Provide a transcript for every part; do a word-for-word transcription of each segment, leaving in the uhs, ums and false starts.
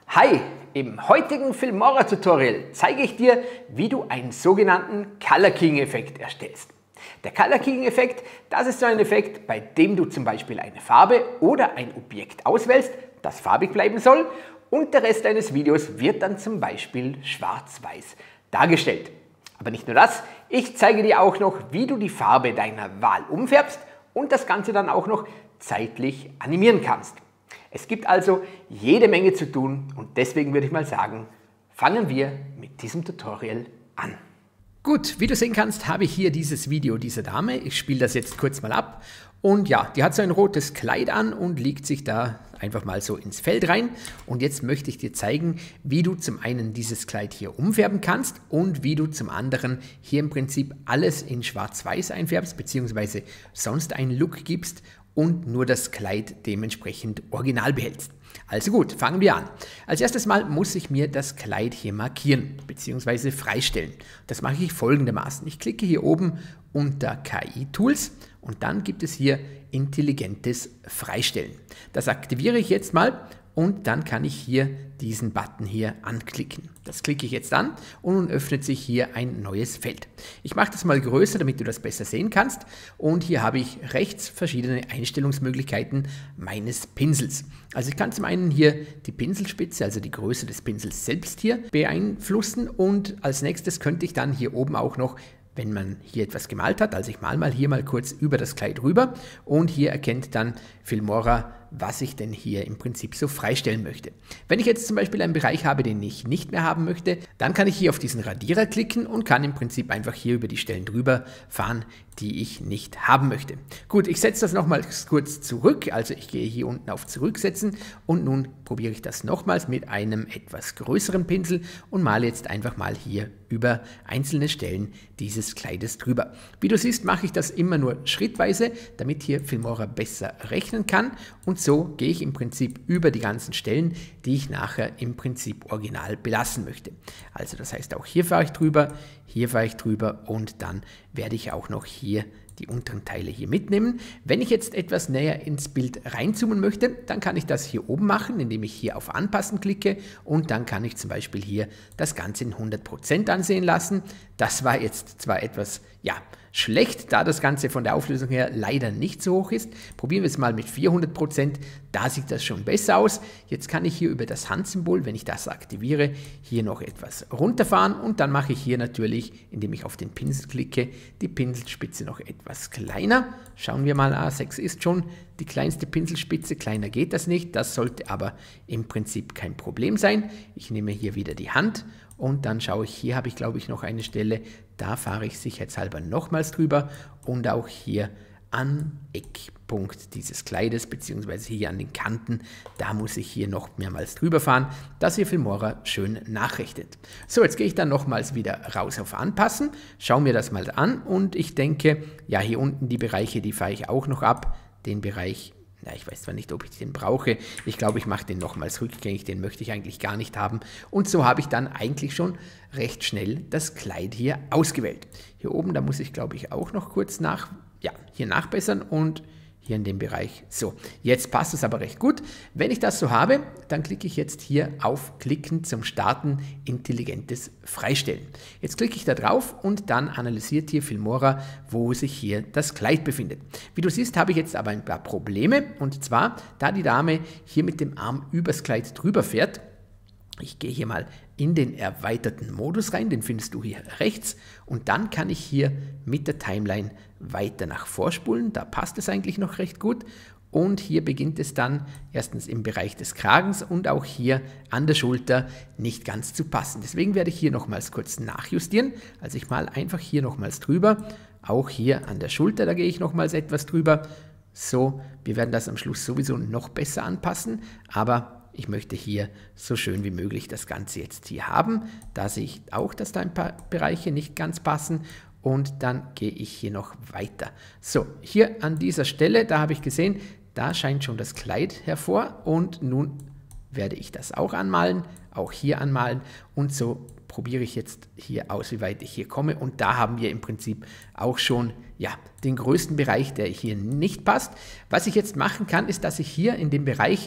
Hi, im heutigen Filmora-Tutorial zeige ich dir, wie du einen sogenannten Color Keying-Effekt erstellst. Der Color Keying-Effekt, das ist so ein Effekt, bei dem du zum Beispiel eine Farbe oder ein Objekt auswählst, das farbig bleiben soll, und der Rest deines Videos wird dann zum Beispiel schwarz-weiß dargestellt. Aber nicht nur das, ich zeige dir auch noch, wie du die Farbe deiner Wahl umfärbst und das Ganze dann auch noch zeitlich animieren kannst. Es gibt also jede Menge zu tun und deswegen würde ich mal sagen, fangen wir mit diesem Tutorial an. Gut, wie du sehen kannst, habe ich hier dieses Video dieser Dame. Ich spiele das jetzt kurz mal ab. Und ja, die hat so ein rotes Kleid an und legt sich da einfach mal so ins Feld rein. Und jetzt möchte ich dir zeigen, wie du zum einen dieses Kleid hier umfärben kannst und wie du zum anderen hier im Prinzip alles in schwarz-weiß einfärbst, beziehungsweise sonst einen Look gibst und nur das Kleid dementsprechend original behältst. Also gut, fangen wir an. Als erstes Mal muss ich mir das Kleid hier markieren bzw. freistellen. Das mache ich folgendermaßen. Ich klicke hier oben unter K I-Tools und dann gibt es hier intelligentes Freistellen. Das aktiviere ich jetzt mal und dann kann ich hier diesen Button hier anklicken. Das klicke ich jetzt an und nun öffnet sich hier ein neues Feld. Ich mache das mal größer, damit du das besser sehen kannst. Und hier habe ich rechts verschiedene Einstellungsmöglichkeiten meines Pinsels. Also ich kann zum einen hier die Pinselspitze, also die Größe des Pinsels selbst hier beeinflussen und als nächstes könnte ich dann hier oben auch noch, wenn man hier etwas gemalt hat, also ich male mal hier mal kurz über das Kleid rüber und hier erkennt dann Filmora, was ich denn hier im Prinzip so freistellen möchte. Wenn ich jetzt zum Beispiel einen Bereich habe, den ich nicht mehr haben möchte, dann kann ich hier auf diesen Radierer klicken und kann im Prinzip einfach hier über die Stellen drüber fahren, die ich nicht haben möchte. Gut, ich setze das nochmal kurz zurück, also ich gehe hier unten auf Zurücksetzen und nun probiere ich das nochmals mit einem etwas größeren Pinsel und male jetzt einfach mal hier über einzelne Stellen dieses Kleides drüber. Wie du siehst, mache ich das immer nur schrittweise, damit hier Filmora besser rechnen kann und so gehe ich im Prinzip über die ganzen Stellen, die ich nachher im Prinzip original belassen möchte. Also das heißt, auch hier fahre ich drüber, hier fahre ich drüber und dann werde ich auch noch hier die unteren Teile hier mitnehmen. Wenn ich jetzt etwas näher ins Bild reinzoomen möchte, dann kann ich das hier oben machen, indem ich hier auf Anpassen klicke und dann kann ich zum Beispiel hier das Ganze in hundert Prozent ansehen lassen. Das war jetzt zwar etwas, ja, schlecht, da das Ganze von der Auflösung her leider nicht so hoch ist. Probieren wir es mal mit vierhundert Prozent, da sieht das schon besser aus. Jetzt kann ich hier über das Handsymbol, wenn ich das aktiviere, hier noch etwas runterfahren und dann mache ich hier natürlich, indem ich auf den Pinsel klicke, die Pinselspitze noch etwas kleiner. Schauen wir mal, A sechs ist schon die kleinste Pinselspitze, kleiner geht das nicht, das sollte aber im Prinzip kein Problem sein. Ich nehme hier wieder die Hand und dann schaue ich, hier habe ich glaube ich noch eine Stelle, da fahre ich sicherheitshalber nochmals drüber und auch hier an Eckpunkt dieses Kleides beziehungsweise hier an den Kanten, da muss ich hier noch mehrmals drüber fahren, dass hier Filmora schön nachrechnet. So, jetzt gehe ich dann nochmals wieder raus auf Anpassen, schaue mir das mal an und ich denke, ja hier unten die Bereiche, die fahre ich auch noch ab, den Bereich. Ja, ich weiß zwar nicht, ob ich den brauche. Ich glaube, ich mache den nochmals rückgängig. Den möchte ich eigentlich gar nicht haben. Und so habe ich dann eigentlich schon recht schnell das Kleid hier ausgewählt. Hier oben, da muss ich, glaube ich, auch noch kurz nach, ja, hier nachbessern und hier in dem Bereich. So, jetzt passt es aber recht gut. Wenn ich das so habe, dann klicke ich jetzt hier auf Klicken zum Starten intelligentes Freistellen. Jetzt klicke ich da drauf und dann analysiert hier Filmora, wo sich hier das Kleid befindet. Wie du siehst, habe ich jetzt aber ein paar Probleme und zwar, da die Dame hier mit dem Arm übers Kleid drüber fährt. Ich gehe hier mal in den erweiterten Modus rein, den findest du hier rechts und dann kann ich hier mit der Timeline weiter nach vorspulen, da passt es eigentlich noch recht gut und hier beginnt es dann erstens im Bereich des Kragens und auch hier an der Schulter nicht ganz zu passen. Deswegen werde ich hier nochmals kurz nachjustieren, also ich mal einfach hier nochmals drüber, auch hier an der Schulter, da gehe ich nochmals etwas drüber. So, wir werden das am Schluss sowieso noch besser anpassen, aber ich möchte hier so schön wie möglich das Ganze jetzt hier haben. Da sehe ich auch, dass da ein paar Bereiche nicht ganz passen und dann gehe ich hier noch weiter. So, hier an dieser Stelle, da habe ich gesehen, da scheint schon das Kleid hervor und nun werde ich das auch anmalen, auch hier anmalen und so probiere ich jetzt hier aus, wie weit ich hier komme und da haben wir im Prinzip auch schon ja, den größten Bereich, der hier nicht passt. Was ich jetzt machen kann, ist, dass ich hier in dem Bereich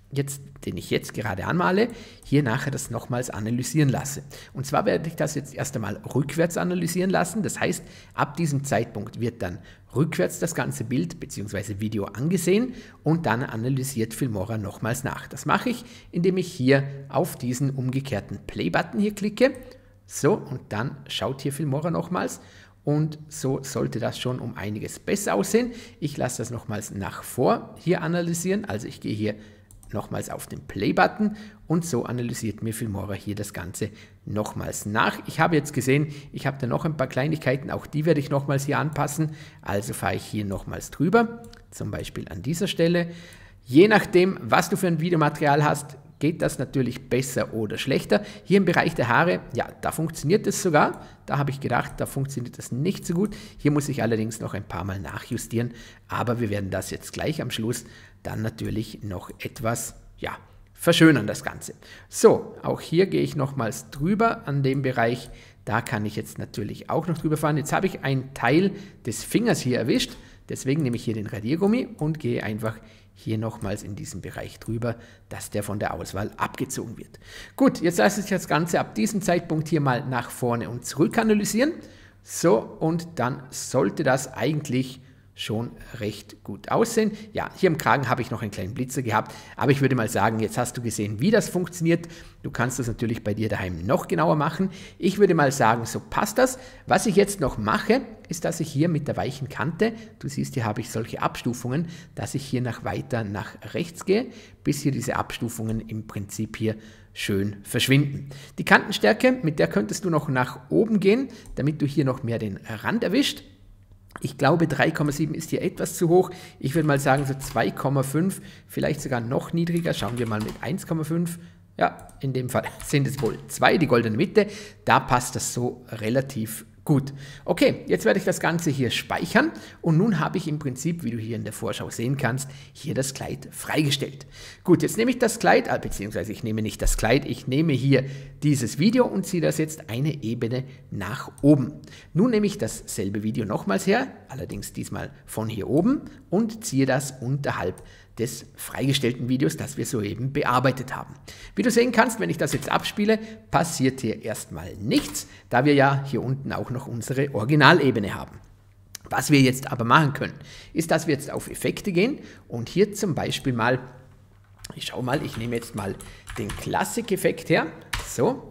jetzt, den ich jetzt gerade anmale, hier nachher das nochmals analysieren lasse. Und zwar werde ich das jetzt erst einmal rückwärts analysieren lassen. Das heißt, ab diesem Zeitpunkt wird dann rückwärts das ganze Bild bzw. Video angesehen und dann analysiert Filmora nochmals nach. Das mache ich, indem ich hier auf diesen umgekehrten Play-Button hier klicke. So, und dann schaut hier Filmora nochmals. Und so sollte das schon um einiges besser aussehen. Ich lasse das nochmals nach vor hier analysieren. Also ich gehe hier nochmals auf den Play-Button und so analysiert mir Filmora hier das Ganze nochmals nach. Ich habe jetzt gesehen, ich habe da noch ein paar Kleinigkeiten, auch die werde ich nochmals hier anpassen. Also fahre ich hier nochmals drüber, zum Beispiel an dieser Stelle. Je nachdem, was du für ein Videomaterial hast, geht das natürlich besser oder schlechter. Hier im Bereich der Haare, ja, da funktioniert es sogar. Da habe ich gedacht, da funktioniert das nicht so gut. Hier muss ich allerdings noch ein paar Mal nachjustieren, aber wir werden das jetzt gleich am Schluss dann natürlich noch etwas, ja, verschönern das Ganze. So, auch hier gehe ich nochmals drüber an dem Bereich. Da kann ich jetzt natürlich auch noch drüber fahren. Jetzt habe ich einen Teil des Fingers hier erwischt. Deswegen nehme ich hier den Radiergummi und gehe einfach hier nochmals in diesem Bereich drüber, dass der von der Auswahl abgezogen wird. Gut, jetzt lasse ich das Ganze ab diesem Zeitpunkt hier mal nach vorne und zurück analysieren. So, und dann sollte das eigentlich schon recht gut aussehen. Ja, hier im Kragen habe ich noch einen kleinen Blitzer gehabt, aber ich würde mal sagen, jetzt hast du gesehen, wie das funktioniert. Du kannst das natürlich bei dir daheim noch genauer machen. Ich würde mal sagen, so passt das. Was ich jetzt noch mache, ist, dass ich hier mit der weichen Kante, du siehst, hier habe ich solche Abstufungen, dass ich hier nach weiter nach rechts gehe, bis hier diese Abstufungen im Prinzip hier schön verschwinden. Die Kantenstärke, mit der könntest du noch nach oben gehen, damit du hier noch mehr den Rand erwischt. Ich glaube, drei Komma sieben ist hier etwas zu hoch. Ich würde mal sagen, so zwei Komma fünf, vielleicht sogar noch niedriger. Schauen wir mal mit eins Komma fünf. Ja, in dem Fall sind es wohl zwei, die goldene Mitte. Da passt das so relativ gut. Okay, jetzt werde ich das Ganze hier speichern und nun habe ich im Prinzip, wie du hier in der Vorschau sehen kannst, hier das Kleid freigestellt. Gut, jetzt nehme ich das Kleid, beziehungsweise ich nehme nicht das Kleid, ich nehme hier dieses Video und ziehe das jetzt eine Ebene nach oben. Nun nehme ich dasselbe Video nochmals her, allerdings diesmal von hier oben und ziehe das unterhalb des freigestellten Videos, das wir soeben bearbeitet haben. Wie du sehen kannst, wenn ich das jetzt abspiele, passiert hier erstmal nichts, da wir ja hier unten auch noch unsere Originalebene haben. Was wir jetzt aber machen können, ist, dass wir jetzt auf Effekte gehen und hier zum Beispiel mal, ich schau mal, ich nehme jetzt mal den Classic-Effekt her, so,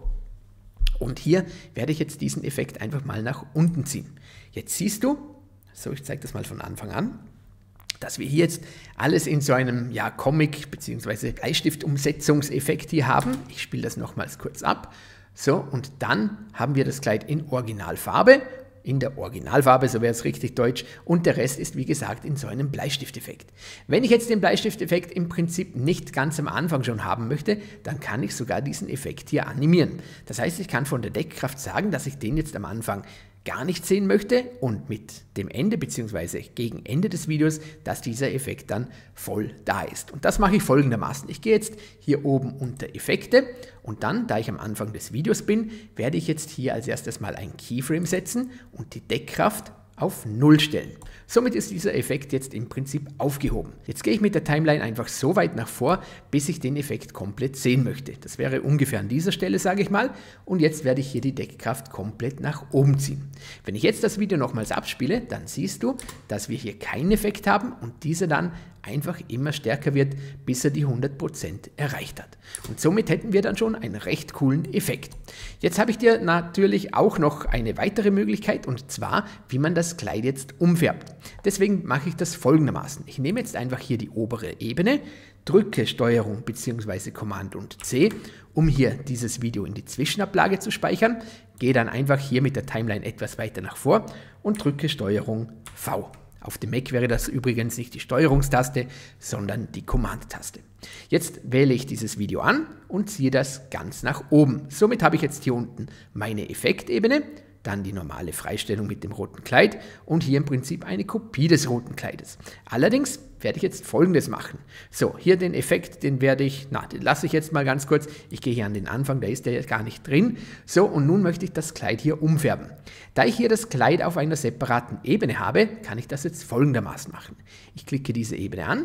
und hier werde ich jetzt diesen Effekt einfach mal nach unten ziehen. Jetzt siehst du, so, ich zeige das mal von Anfang an, dass wir hier jetzt alles in so einem ja, Comic- bzw. Bleistift-Umsetzungseffekt hier haben. Ich spiele das nochmals kurz ab. So, und dann haben wir das Kleid in Originalfarbe, in der Originalfarbe, so wäre es richtig deutsch, und der Rest ist, wie gesagt, in so einem Bleistifteffekt. Wenn ich jetzt den Bleistifteffekt im Prinzip nicht ganz am Anfang schon haben möchte, dann kann ich sogar diesen Effekt hier animieren. Das heißt, ich kann von der Deckkraft sagen, dass ich den jetzt am Anfang gar nicht sehen möchte und mit dem Ende bzw. gegen Ende des Videos, dass dieser Effekt dann voll da ist. Und das mache ich folgendermaßen. Ich gehe jetzt hier oben unter Effekte und dann, da ich am Anfang des Videos bin, werde ich jetzt hier als erstes mal ein Keyframe setzen und die Deckkraft auf null stellen. Somit ist dieser Effekt jetzt im Prinzip aufgehoben. Jetzt gehe ich mit der Timeline einfach so weit nach vor, bis ich den Effekt komplett sehen möchte. Das wäre ungefähr an dieser Stelle, sage ich mal. Und jetzt werde ich hier die Deckkraft komplett nach oben ziehen. Wenn ich jetzt das Video nochmals abspiele, dann siehst du, dass wir hier keinen Effekt haben und dieser dann einfach immer stärker wird, bis er die hundert Prozent erreicht hat. Und somit hätten wir dann schon einen recht coolen Effekt. Jetzt habe ich dir natürlich auch noch eine weitere Möglichkeit und zwar, wie man das Kleid jetzt umfärbt. Deswegen mache ich das folgendermaßen. Ich nehme jetzt einfach hier die obere Ebene, drücke Steuerung bzw. Command und C, um hier dieses Video in die Zwischenablage zu speichern, gehe dann einfach hier mit der Timeline etwas weiter nach vor und drücke Steuerung V. Auf dem Mac wäre das übrigens nicht die Steuerungstaste, sondern die Command-Taste. Jetzt wähle ich dieses Video an und ziehe das ganz nach oben. Somit habe ich jetzt hier unten meine Effektebene, dann die normale Freistellung mit dem roten Kleid und hier im Prinzip eine Kopie des roten Kleides. Allerdings werde ich jetzt Folgendes machen. So, hier den Effekt, den werde ich, na, den lasse ich jetzt mal ganz kurz. Ich gehe hier an den Anfang, da ist der jetzt gar nicht drin. So, und nun möchte ich das Kleid hier umfärben. Da ich hier das Kleid auf einer separaten Ebene habe, kann ich das jetzt folgendermaßen machen. Ich klicke diese Ebene an,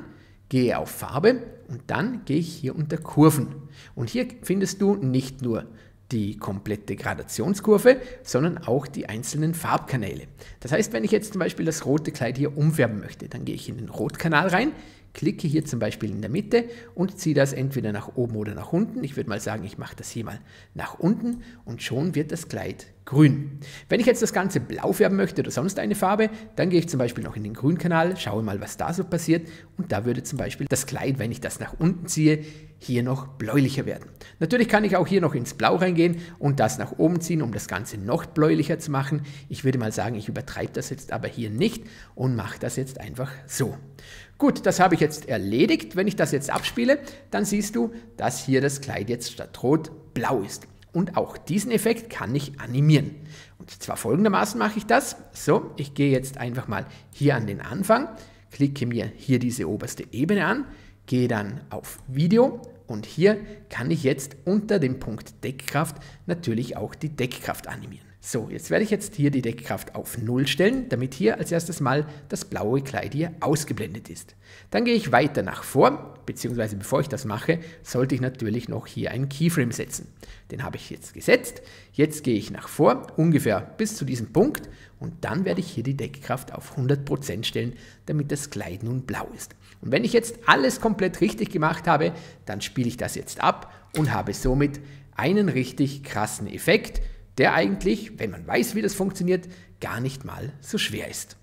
gehe auf Farbe und dann gehe ich hier unter Kurven. Und hier findest du nicht nur die komplette Gradationskurve, sondern auch die einzelnen Farbkanäle. Das heißt, wenn ich jetzt zum Beispiel das rote Kleid hier umfärben möchte, dann gehe ich in den Rotkanal rein, klicke hier zum Beispiel in der Mitte und ziehe das entweder nach oben oder nach unten. Ich würde mal sagen, ich mache das hier mal nach unten und schon wird das Kleid grün. Wenn ich jetzt das Ganze blau färben möchte oder sonst eine Farbe, dann gehe ich zum Beispiel noch in den Grünkanal, schaue mal, was da so passiert und da würde zum Beispiel das Kleid, wenn ich das nach unten ziehe, hier noch bläulicher werden. Natürlich kann ich auch hier noch ins Blau reingehen und das nach oben ziehen, um das Ganze noch bläulicher zu machen. Ich würde mal sagen, ich übertreibe das jetzt aber hier nicht und mache das jetzt einfach so. Gut, das habe ich jetzt erledigt. Wenn ich das jetzt abspiele, dann siehst du, dass hier das Kleid jetzt statt rot blau ist. Und auch diesen Effekt kann ich animieren. Und zwar folgendermaßen mache ich das. So, ich gehe jetzt einfach mal hier an den Anfang, klicke mir hier diese oberste Ebene an, gehe dann auf Video und hier kann ich jetzt unter dem Punkt Deckkraft natürlich auch die Deckkraft animieren. So, jetzt werde ich jetzt hier die Deckkraft auf null stellen, damit hier als erstes mal das blaue Kleid hier ausgeblendet ist. Dann gehe ich weiter nach vor, beziehungsweise bevor ich das mache, sollte ich natürlich noch hier einen Keyframe setzen. Den habe ich jetzt gesetzt. Jetzt gehe ich nach vor, ungefähr bis zu diesem Punkt und dann werde ich hier die Deckkraft auf hundert Prozent stellen, damit das Kleid nun blau ist. Und wenn ich jetzt alles komplett richtig gemacht habe, dann spiele ich das jetzt ab und habe somit einen richtig krassen Effekt, der eigentlich, wenn man weiß, wie das funktioniert, gar nicht mal so schwer ist.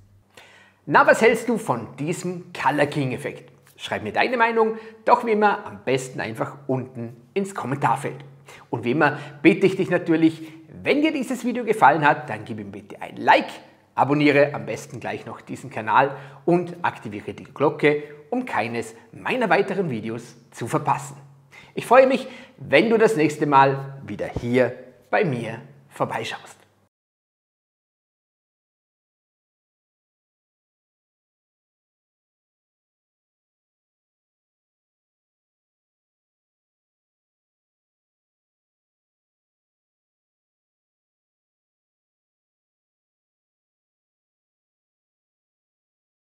Na, was hältst du von diesem Color King Effekt? Schreib mir deine Meinung, doch wie immer am besten einfach unten ins Kommentarfeld. Und wie immer bitte ich dich natürlich, wenn dir dieses Video gefallen hat, dann gib ihm bitte ein Like, abonniere am besten gleich noch diesen Kanal und aktiviere die Glocke, um keines meiner weiteren Videos zu verpassen. Ich freue mich, wenn du das nächste Mal wieder hier bei mir vorbeischaust.